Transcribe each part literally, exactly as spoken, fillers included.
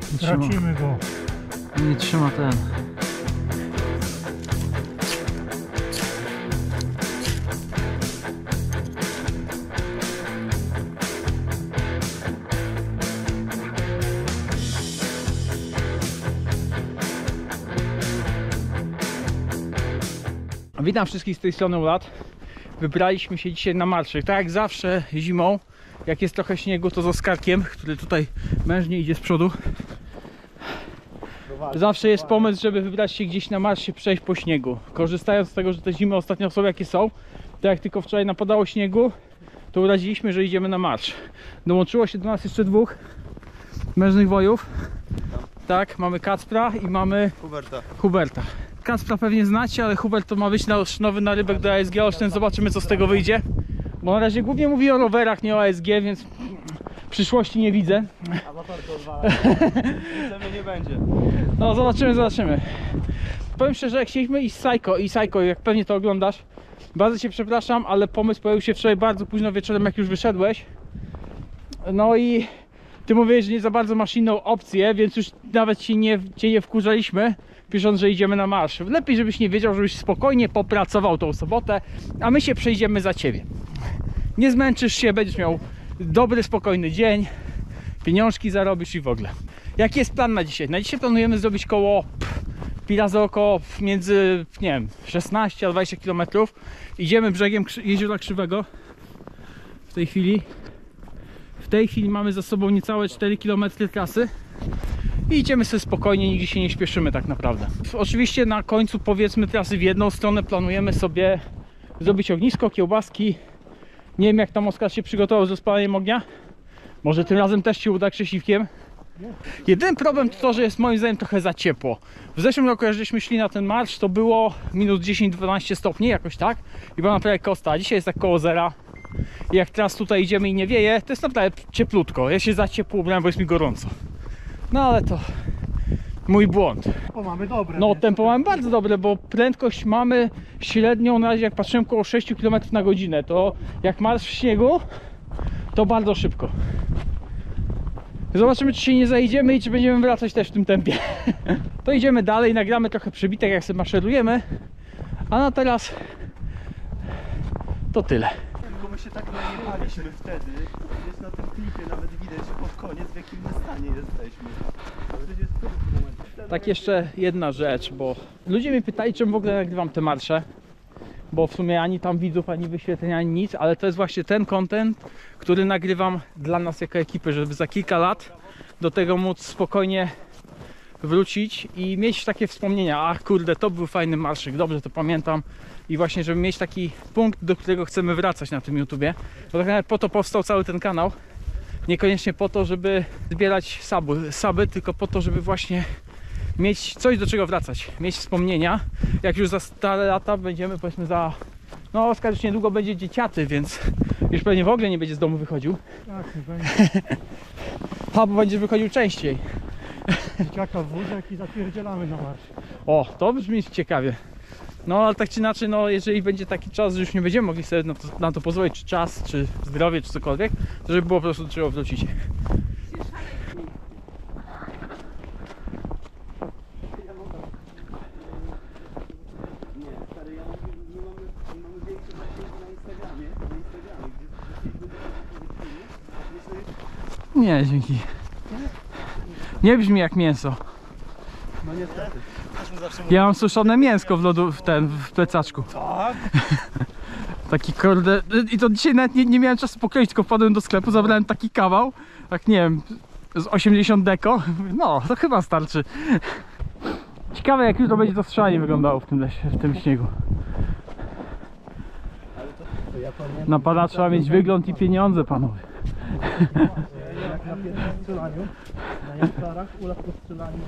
Tracimy go. Nie trzyma ten. Witam wszystkich z tej strony Ulat. Wybraliśmy się dzisiaj na marsz. Tak jak zawsze zimą, jak jest trochę śniegu, to z Oskarkiem, który tutaj mężnie idzie z przodu. Zawsze jest pomysł, żeby wybrać się gdzieś na marsz, się przejść po śniegu. Korzystając z tego, że te zimy ostatnio są jakie są, to jak tylko wczoraj napadało śniegu, to uradziliśmy, że idziemy na marsz. Dołączyło się do nas jeszcze dwóch mężnych wojów. Tak, mamy Kacpra i mamy Huberta. Huberta. Kacpra pewnie znacie, ale Hubert to ma być nasz nowy narybek do A S G Olsztyn. Zobaczymy, co z tego wyjdzie. Bo na razie głównie mówi o rowerach, nie o A S G, więc przyszłości nie widzę. A motor to odwala. Nic nie będzie. No zobaczymy, zobaczymy. Powiem szczerze, jak chcieliśmy iść z Psycho i Psycho, jak pewnie to oglądasz, bardzo cię przepraszam, ale pomysł pojawił się wczoraj bardzo późno wieczorem, jak już wyszedłeś. No i ty mówiłeś, że nie za bardzo masz inną opcję, więc już nawet cię nie, cię nie wkurzaliśmy, pisząc, że idziemy na marsz. Lepiej, żebyś nie wiedział, żebyś spokojnie popracował tą sobotę, a my się przejdziemy za ciebie. Nie zmęczysz się, będziesz miał dobry, spokojny dzień, pieniążki zarobisz i w ogóle. Jaki jest plan na dzisiaj? Na dzisiaj planujemy zrobić koło pi razy około między, nie wiem, szesnaście a dwadzieścia kilometrów. Idziemy brzegiem Jeziora Krzywego w tej chwili. W tej chwili mamy za sobą niecałe cztery kilometry trasy i idziemy sobie spokojnie, nigdzie się nie śpieszymy tak naprawdę. Oczywiście na końcu, powiedzmy, trasy w jedną stronę planujemy sobie zrobić ognisko, kiełbaski. Nie wiem, jak tam Oskar się przygotował z rozpaleniem ognia. Może tym razem też się uda krzesiwkiem. Jedyny problem to to, że jest moim zdaniem trochę za ciepło. W zeszłym roku, jak żeśmy szli na ten marsz, to było minus dziesięć dwanaście stopni, jakoś tak. I była naprawdę kosta, a dzisiaj jest tak koło zera. I jak teraz tutaj idziemy i nie wieje, to jest naprawdę cieplutko. Ja się za ciepło ubrałem, bo jest mi gorąco. No ale to mój błąd. O, mamy dobre. No nie? tempo mamy bardzo dobre, bo prędkość mamy średnią na razie, jak patrzyłem, około sześć kilometrów na godzinę. To jak marsz w śniegu, to bardzo szybko. Zobaczymy, czy się nie zajdziemy i czy będziemy wracać też w tym tempie. To idziemy dalej, nagramy trochę przebitek, jak sobie maszerujemy. A na teraz to tyle. Tylko my się tak najebaliśmy wtedy. Jest na tym klipie nawet widać, że pod koniec w jakim my stanie jesteśmy. Tak, jeszcze jedna rzecz, bo ludzie mnie pytali, czemu w ogóle nagrywam te marsze. Bo w sumie ani tam widzów, ani wyświetleń, ani nic, ale to jest właśnie ten content, który nagrywam dla nas jako ekipy, żeby za kilka lat do tego móc spokojnie wrócić i mieć takie wspomnienia. Ach kurde, to był fajny marszyk, dobrze to pamiętam. I właśnie, żeby mieć taki punkt, do którego chcemy wracać na tym YouTubie. Bo tak naprawdę po to powstał cały ten kanał. Niekoniecznie po to, żeby zbierać suby, suby, tylko po to, żeby właśnie mieć coś, do czego wracać, mieć wspomnienia. Jak już za stare lata będziemy, powiedzmy za... No Oskar już niedługo będzie dzieciaty, więc już pewnie w ogóle nie będzie z domu wychodził. Tak, nie będzie. A, bo będziesz wychodził częściej. Dzieciaka w wózek i zapierdzielamy na marsz. O, to brzmi ciekawie. No ale tak czy inaczej, no jeżeli będzie taki czas, że już nie będziemy mogli sobie na to, na to pozwolić, czy czas, czy zdrowie, czy cokolwiek, to żeby było po prostu do czego wrócić. Nie, dzięki. Nie brzmi jak mięso. No niestety. Ja mam suszone mięsko w lodu, w ten, w plecaczku. Tak? Taki kurde... I to dzisiaj nawet nie, nie miałem czasu pokroić, tylko wpadłem do sklepu, zabrałem taki kawał, tak nie wiem, z osiemdziesiąt deko. No, to chyba starczy. Ciekawe, jak już to będzie to strzelanie wyglądało w tym lesie, w tym śniegu. Na pana trzeba mieć wygląd i pieniądze, panowie. Jak na pierwszym strzelaniu, na Jastarach, uległ po strzelaniu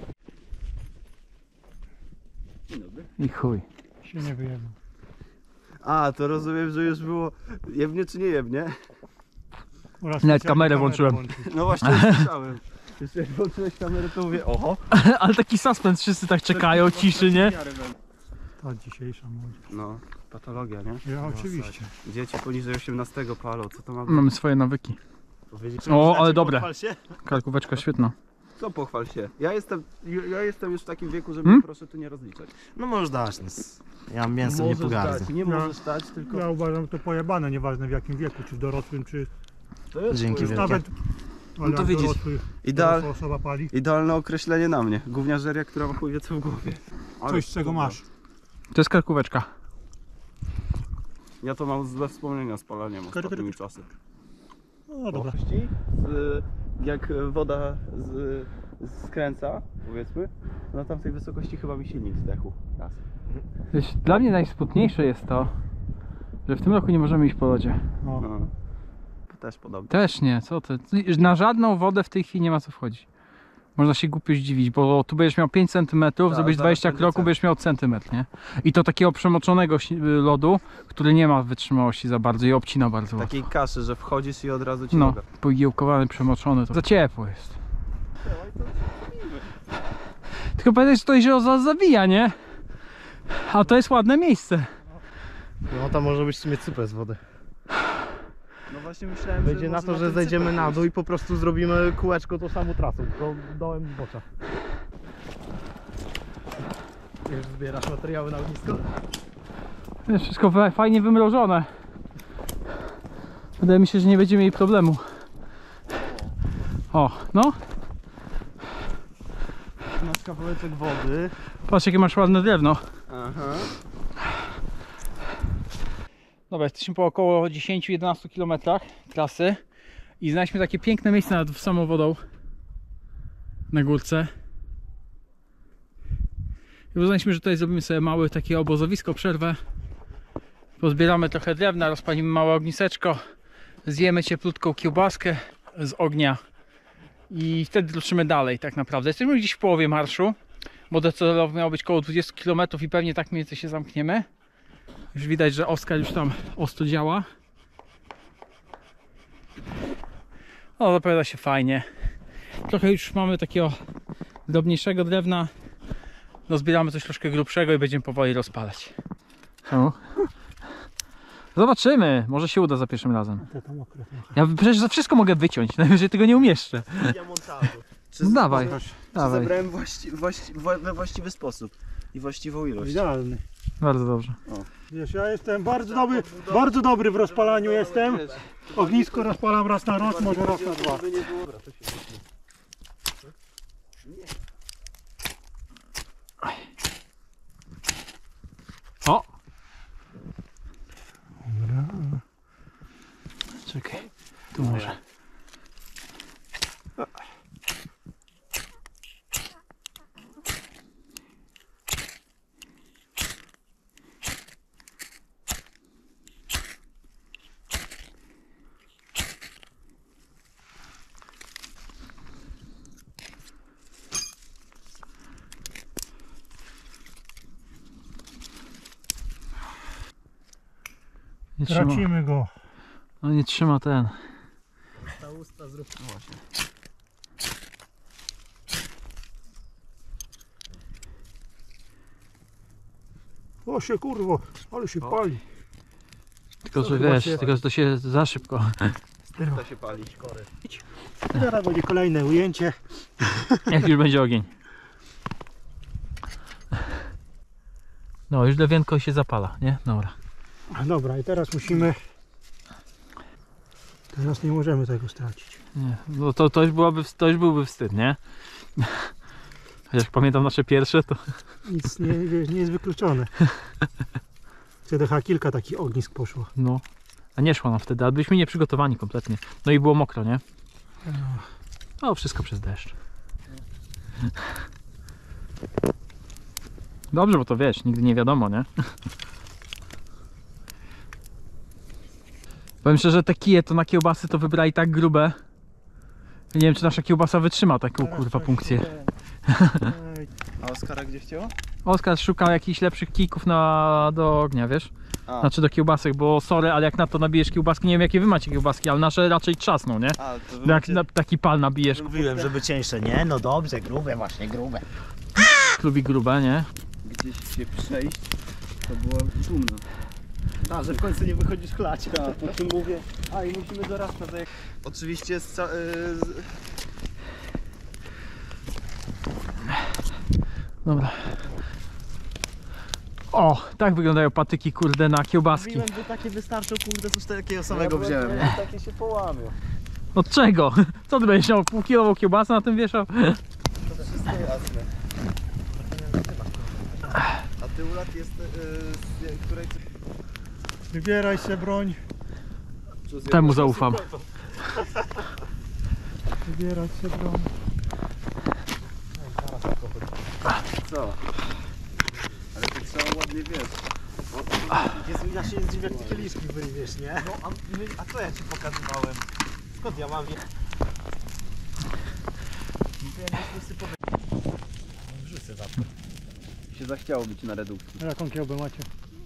I chuj. się nie wyjebał. A, to rozumiem, że już było jebnie czy nie jebnie? Oraz Nawet specjalnie kamerę włączyłem. włączył. No właśnie słyszałem. Jeszcze jak włączyłeś kamerę, to mówię, oho. Ale taki suspens, wszyscy tak czekają, ciszy, nie? Ta dzisiejsza młodzież. No, patologia, nie? Ja oczywiście. Dzieci poniżej osiemnastego palą, co to ma być? Mamy swoje nawyki. Powiedzieć, O, ale znaczy, dobre. pochwal się. Karkóweczka świetna. Co pochwal się? Ja jestem, ja jestem już w takim wieku, żeby Hmm? proszę tu nie rozliczać. No możesz dać, no. Ja mięsem nie Możesz pogardzę. dać, nie No. możesz dać, tylko... Ja uważam to pojebane, nieważne w jakim wieku, czy w dorosłym, czy To jest Dzięki twoje- wielkie. nawet ale to jak widzisz, dorosły, Ideal, dorosła osoba pali. idealne określenie na mnie. Gówniarzeria, która ma chuj wie co w głowie. Ale Coś z czego dobra. masz. To jest karkóweczka. Ja to mam złe wspomnienia z paleniem ostatnimi czasy. No dobra. Z, jak woda z, skręca, powiedzmy, na tamtej wysokości chyba mi silnik zdechł. Raz. Wiesz, dla mnie najsmutniejsze jest to, że w tym roku nie możemy iść po lodzie. No. No. To też podobnie. Też nie, co ty? Na żadną wodę w tej chwili nie ma co wchodzić. Można się głupio zdziwić, bo tu będziesz miał pięć centymetrów, Tak, zrobisz zaraz dwadzieścia będzie kroków, cen. będziesz miał centymetr, nie? I to takiego przemoczonego ś- lodu, który nie ma wytrzymałości za bardzo i obcina bardzo łatwo. Takiej kaszy, że wchodzisz i od razu ci No, noga. pogiełkowany, przemoczony, to za ciepło jest. Tylko pamiętaj, że to jezioro zaraz zawija, nie? A to jest ładne miejsce. No tam może być w sumie super z wody. No właśnie myślałem, Będzie że na może to, że ten zejdziemy cypek na dół pójść. i po prostu zrobimy kółeczko tą samą trasą, tylko dołem w bocza. Już zbierasz materiały na ognisko? Jest wszystko fa- fajnie wymrożone. Wydaje mi się, że nie będziemy mieli problemu. O, no. Masz kawałeczek wody. Patrz, jakie masz ładne drewno. Aha. Dobra, jesteśmy po około dziesięć do jedenastu kilometrach trasy i znaleźliśmy takie piękne miejsce nad samą wodą na górce. I uznaliśmy, że tutaj zrobimy sobie małe takie obozowisko, przerwę. Pozbieramy trochę drewna, rozpalimy małe ogniseczko, zjemy cieplutką kiełbaskę z ognia i wtedy ruszymy dalej tak naprawdę. Jesteśmy gdzieś w połowie marszu, bo docelowo miało być około dwadzieścia kilometrów i pewnie tak mniej więcej się zamkniemy. Już widać, że Oskar już tam ostro działa. O, zapowiada się fajnie. Trochę już mamy takiego drobniejszego drewna. No, zbieramy coś troszkę grubszego i będziemy powoli rozpalać. Czemu? Zobaczymy, może się uda za pierwszym razem. To tam mokre trochę. Ja przecież za wszystko mogę wyciąć, najwyżej tego nie umieszczę. Ja montażu. Czy No dawaj, Czy dawaj. zebrałem właści, właści, we we właściwy sposób i właściwą ilość. Idealny. Bardzo dobrze. Wiesz, ja jestem bardzo dobry, bardzo dobry w rozpalaniu jestem. Ognisko rozpalam raz na rok, może raz na dwa. O! Czekaj, tu może. Nie trzyma, Tracimy go. no nie trzyma ten. Ta usta zrób. No właśnie. O się kurwo, ale się pali. Tylko, że chyba wiesz, się- tylko, że to się za szybko. To się pali. Teraz będzie kolejne ujęcie. Jak już będzie ogień. No, już lewienko się zapala, nie? Dobra. Dobra, i teraz musimy... Teraz nie możemy tego stracić. Nie, no to, to, już byłaby, to już byłby wstyd, nie? Jak pamiętam nasze pierwsze, to Nic nie, wiesz, nie jest wykluczone. C D H kilka takich ognisk poszło. no. A nie szło nam wtedy, ale byliśmy nieprzygotowani kompletnie. No i było mokro, nie? No, wszystko przez deszcz. Dobrze, bo to wiesz, nigdy nie wiadomo, nie? Powiem szczerze, te kije to na kiełbasy to wybrali tak grube. Nie wiem, czy nasza kiełbasa wytrzyma taką kurwa punkcję. Ej, A Oskara gdzie chciała? Oskar szukał jakichś lepszych kijków na, do ognia, wiesz? A, Znaczy do kiełbasek, bo sorry, ale jak na to nabijesz kiełbaski, nie wiem jakie wy macie kiełbaski, ale nasze raczej trzasną, nie? a to wy No jak macie- na, taki pal nabijesz, Mówiłem, żeby cieńsze, nie? No dobrze, grube, właśnie grube. lubi grube, nie? gdzieś się przejść, to było szumno. A, że w końcu nie wychodzisz chlać. Tak, po czym mówię, a i musimy do Rasta zajechać. Oczywiście z, ca- y, z, Dobra. O, tak wyglądają patyki, kurde, na kiełbaski. Mówiłem, że takie wystarczą, kurde, coś takiego samego wziąłem. Nie? Takie się połamią. Od czego? Co ty będziesz miał półkilową kiełbasę na tym wieszał? To wszystko jasne. A ty, Ulat, jest yy, z której... Wybieraj się broń. Temu zaufam. Wybierać się broń. Co? Ale to trzeba ładnie, wiesz. Jezu, ja się zdziwię, jak ty kieliszki wyrywiesz, nie? No, a, my, a co ja ci pokazywałem? Skąd ja mam je? Wrzucę za to. Się zachciało być na redukcji. A jaką kiełbę macie?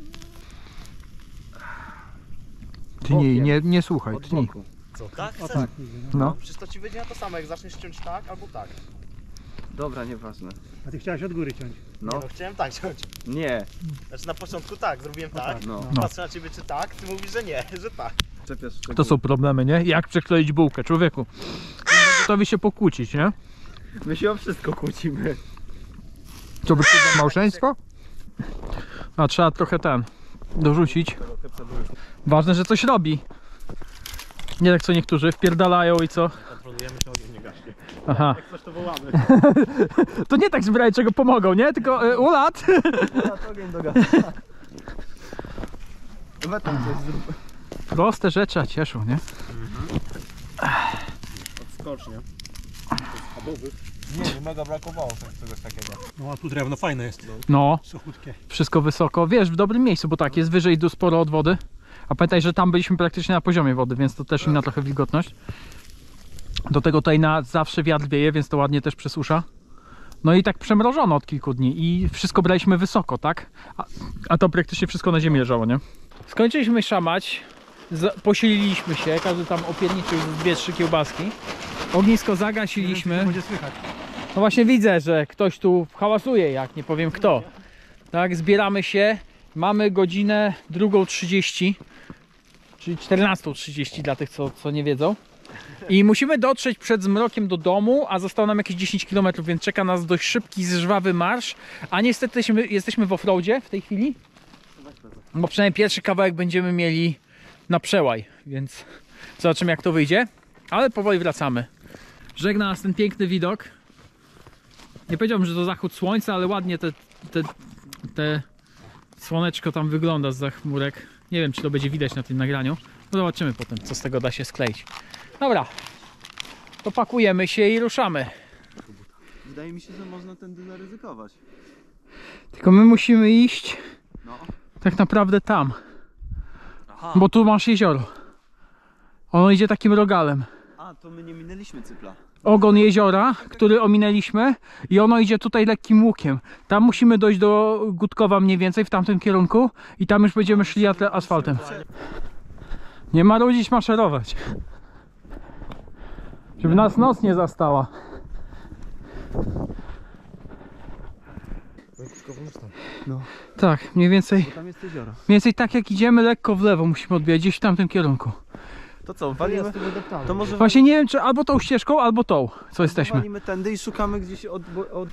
Ty nie, nie, nie słuchaj, Od tnij. boku. Co, tak? O Chcesz? tak. No. Przecież to ci będzie na to samo, jak zaczniesz ciąć tak albo tak. Dobra, nieważne. A ty chciałeś od góry ciąć. No, Nie, no chciałem tak ciąć. nie. Znaczy na początku tak, zrobiłem tak. No. No. Patrzę na ciebie czy tak, ty mówisz, że nie, że tak. Czepiasz szczegóły. To są problemy, nie? Jak przekleić bułkę, człowieku? Gotowi się pokłócić, nie? My się o wszystko kłócimy. Co by to małżeństwo? A trzeba trochę ten dorzucić. Ważne, że coś robi. Nie tak co niektórzy wpierdalają i co? Kontrolujemy, czy ogień nie gaśnie. Aha. Jak coś to wołamy. To nie tak zbieraj czego pomogą, nie? Tylko y, ulat. Ulat, ogień do gazu. We tam coś zrób. Proste rzeczy, a cieszą, nie? Odskocznie. Schabowych. Nie, nie mega brakowało czegoś takiego. No a tu drewno fajne jest. No, Suchutkie. wszystko wysoko. Wiesz, w dobrym miejscu, bo tak, jest wyżej, du- sporo od wody. A pamiętaj, że tam byliśmy praktycznie na poziomie wody, więc to też inna trochę wilgotność. Do tego tutaj na zawsze wiatr wieje, więc to ładnie też przesusza. No i tak przemrożono od kilku dni i wszystko braliśmy wysoko, tak? A, a to praktycznie wszystko na ziemi leżało, nie? Skończyliśmy szamać, z- posililiśmy się, każdy tam opierniczył dwie, trzy kiełbaski. Ognisko zagasiliśmy. Będzie słychać. No właśnie widzę, że ktoś tu hałasuje, jak nie powiem kto. Tak, zbieramy się. Mamy godzinę drugą trzydzieści, czyli czternastą trzydzieści dla tych, co, co nie wiedzą. I musimy dotrzeć przed zmrokiem do domu, a zostało nam jakieś dziesięć kilometrów, więc czeka nas dość szybki, żwawy marsz. A niestety jesteśmy, jesteśmy w offroadzie w tej chwili. Bo przynajmniej pierwszy kawałek będziemy mieli na przełaj, więc zobaczymy jak to wyjdzie. Ale powoli wracamy. Żegna nas ten piękny widok. Nie powiedziałbym, że to zachód słońca, ale ładnie te, te, te słoneczko tam wygląda zza chmurek. Nie wiem, czy to będzie widać na tym nagraniu. No zobaczymy potem, co z tego da się skleić. Dobra, to pakujemy się i ruszamy. Wydaje mi się, że można tędy zaryzykować. Tylko my musimy iść No. tak naprawdę tam, Aha. bo tu masz jezioro. Ono idzie takim rogalem. A, to my nie minęliśmy cypla. Ogon jeziora, który ominęliśmy i ono idzie tutaj lekkim łukiem. Tam musimy dojść do Gutkowa mniej więcej w tamtym kierunku i tam już będziemy szli atre- asfaltem. Nie marudzić, maszerować. Żeby nas noc nie zastała. No. Tak, mniej więcej, Tam jest jezioro. mniej więcej tak jak idziemy, lekko w lewo musimy odbijać, gdzieś w tamtym kierunku. To co, walimy? To może Właśnie nie wiem, czy albo tą ścieżką, albo tą, co jesteśmy. walimy tędy i szukamy gdzieś od... od...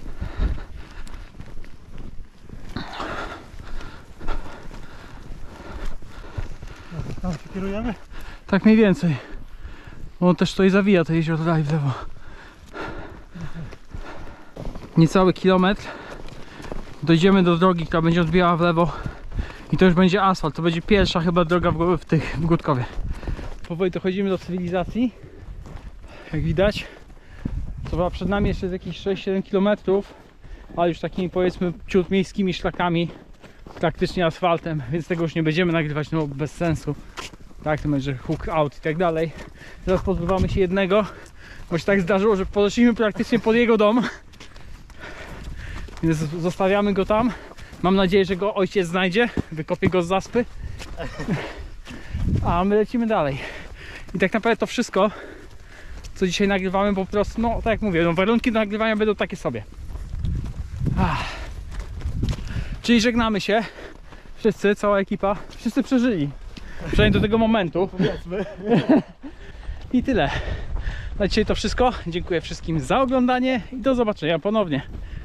Tam się kierujemy? Tak mniej więcej. On też tutaj zawija to jezioro dalej w lewo. Niecały kilometr. Dojdziemy do drogi, która będzie odbijała w lewo. I to już będzie asfalt. To będzie pierwsza chyba droga w, w, tych, w Gutkowie. Powoli dochodzimy do cywilizacji. Jak widać. To chyba przed nami jeszcze jest jakieś sześć siedem kilometrów. Ale już takimi powiedzmy ciut miejskimi szlakami. Praktycznie asfaltem. Więc tego już nie będziemy nagrywać, no bez sensu. Tak, to będzie hook out i tak dalej. Teraz pozbywamy się jednego, bo się tak zdarzyło, że podeszliśmy praktycznie pod jego dom. Więc zostawiamy go tam. Mam nadzieję, że go ojciec znajdzie, wykopie go z zaspy. A my lecimy dalej. I tak naprawdę to wszystko, co dzisiaj nagrywamy, po prostu, no tak jak mówię, no, warunki do nagrywania będą takie sobie. Ach. Czyli żegnamy się. Wszyscy, cała ekipa, wszyscy przeżyli. Przynajmniej do tego momentu. I tyle. Na dzisiaj to wszystko. Dziękuję wszystkim za oglądanie i do zobaczenia ponownie.